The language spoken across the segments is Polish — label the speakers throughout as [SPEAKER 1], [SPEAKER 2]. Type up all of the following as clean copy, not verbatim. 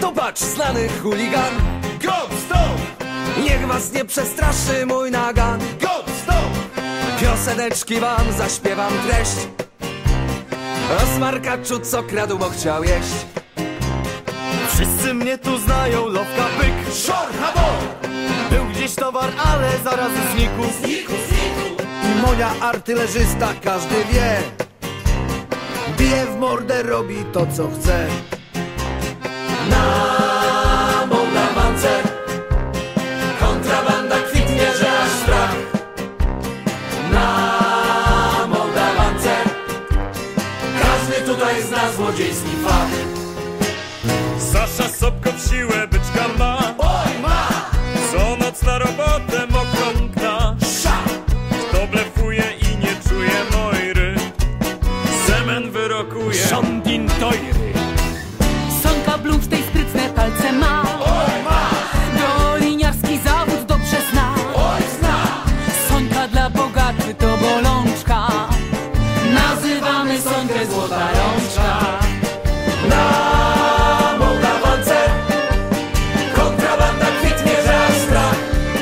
[SPEAKER 1] Popatrz, znany chuligan.
[SPEAKER 2] Gop, stop!
[SPEAKER 1] Niech was nie przestraszy mój nagan.
[SPEAKER 2] Gop, stop!
[SPEAKER 1] Pioseneczki wam zaśpiewam treść o smarkaczu, co kradł, bo chciał jeść.
[SPEAKER 3] Wszyscy mnie tu znają, Lowka, byk,
[SPEAKER 2] Szorchabo!
[SPEAKER 3] był gdzieś towar, ale zaraz znikł.
[SPEAKER 4] I Monia artylerzysta, każdy wie, bije w mordę, robi to co chce.
[SPEAKER 1] Na Mołdawance kontrabanda kwitnie, że aż strach. Na Mołdawance każdy tutaj zna złodziejski fach.
[SPEAKER 5] Sasza Sobko w siłę byczka ma.
[SPEAKER 1] Oj, ma!
[SPEAKER 5] Co noc na robotę mokrą gna.
[SPEAKER 1] Sza!
[SPEAKER 5] Kto blefuje i nie czuje mojry, Semen wyrokuje.
[SPEAKER 1] Szondin tojry.
[SPEAKER 6] Sonka Blum w tej sprytne palce ma.
[SPEAKER 1] Oj, ma!
[SPEAKER 6] Doliniarski zawód dobrze zna.
[SPEAKER 1] Oj, zna!
[SPEAKER 6] Sonka dla bogaczy to bolączka. Nazywamy Sonkę złota rączka.
[SPEAKER 1] Na Mołdawance kontrabanda kwitnie, że aż strach.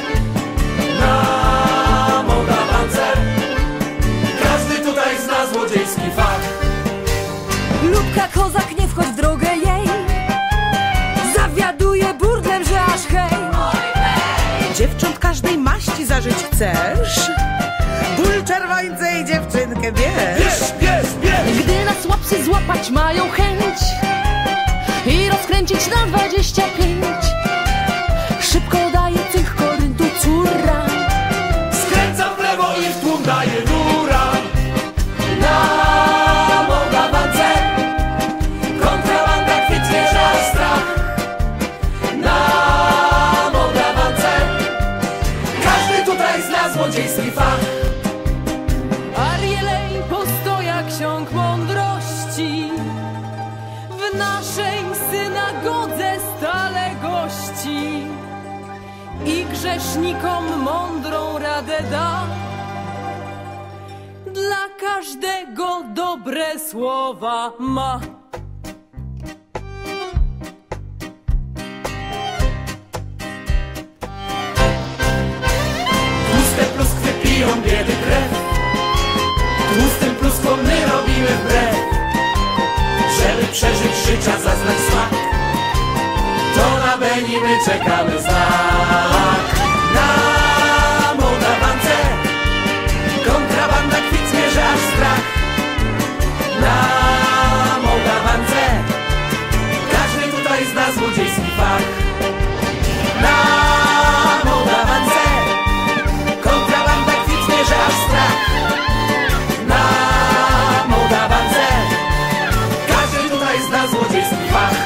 [SPEAKER 1] Na Mołdawance każdy tutaj zna złodziejski fach.
[SPEAKER 7] Lubka kozak, nie wchodź w drogę jej, zawiaduje burdlem, że aż hej.
[SPEAKER 8] Dziewcząt każdej maści zażyć chcesz? Ból czerwońce i dziewczynkę bierz.
[SPEAKER 1] Bierz, bierz, bierz!
[SPEAKER 6] Gdy nas łapsy złapać mają chęć i rozkręcić na 25, szybko daje cych koryntu córa.
[SPEAKER 1] Skręcam w lewo i w tłum daje dura. Na Mołdawance kontrabanda kwitnie, że aż strach. Na Mołdawance każdy tutaj zna złodziejski fach.
[SPEAKER 6] Arielej postoja ksiąg mądrości, w naszej synagodze stale gości i grzesznikom mądrą radę da. Dla każdego dobre słowa ma.
[SPEAKER 1] Tłuste pluskwy piją biedy krew. Tłustym pluskom my robimy wbrew. Żeby przeżyć życia, zaznać smak, to na Beni my czekamy znak. Na Mołdawance kontrabanda kwitnie, że aż strach. Na Mołdawance każdy tutaj zna złodziejski fach. Na Mołdawance kontrabanda kwitnie, że aż strach. Na Mołdawance każdy tutaj zna złodziejski fach.